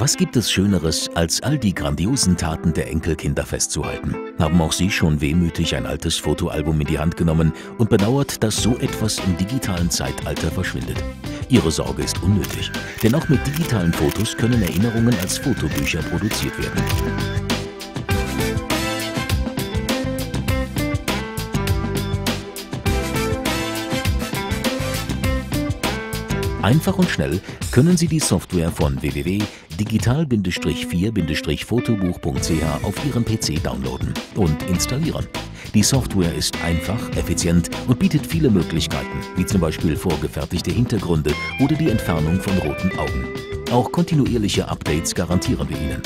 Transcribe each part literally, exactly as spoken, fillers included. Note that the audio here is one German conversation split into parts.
Was gibt es Schöneres, als all die grandiosen Taten der Enkelkinder festzuhalten? Haben auch Sie schon wehmütig ein altes Fotoalbum in die Hand genommen und bedauert, dass so etwas im digitalen Zeitalter verschwindet? Ihre Sorge ist unnötig, denn auch mit digitalen Fotos können Erinnerungen als Fotobücher produziert werden. Einfach und schnell können Sie die Software von w w w punkt digital vier fotobuch punkt c h auf Ihrem P C downloaden und installieren. Die Software ist einfach, effizient und bietet viele Möglichkeiten, wie zum Beispiel vorgefertigte Hintergründe oder die Entfernung von roten Augen. Auch kontinuierliche Updates garantieren wir Ihnen.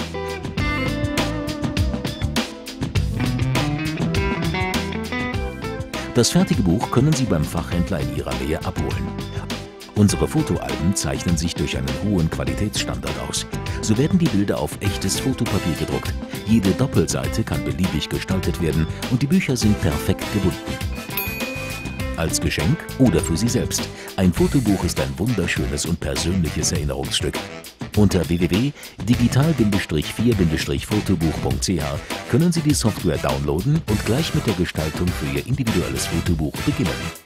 Das fertige Buch können Sie beim Fachhändler in Ihrer Nähe abholen. Unsere Fotoalben zeichnen sich durch einen hohen Qualitätsstandard aus. So werden die Bilder auf echtes Fotopapier gedruckt. Jede Doppelseite kann beliebig gestaltet werden und die Bücher sind perfekt gebunden. Als Geschenk oder für Sie selbst. Ein Fotobuch ist ein wunderschönes und persönliches Erinnerungsstück. Unter w w w punkt digital vier fotobuch punkt c h können Sie die Software downloaden und gleich mit der Gestaltung für Ihr individuelles Fotobuch beginnen.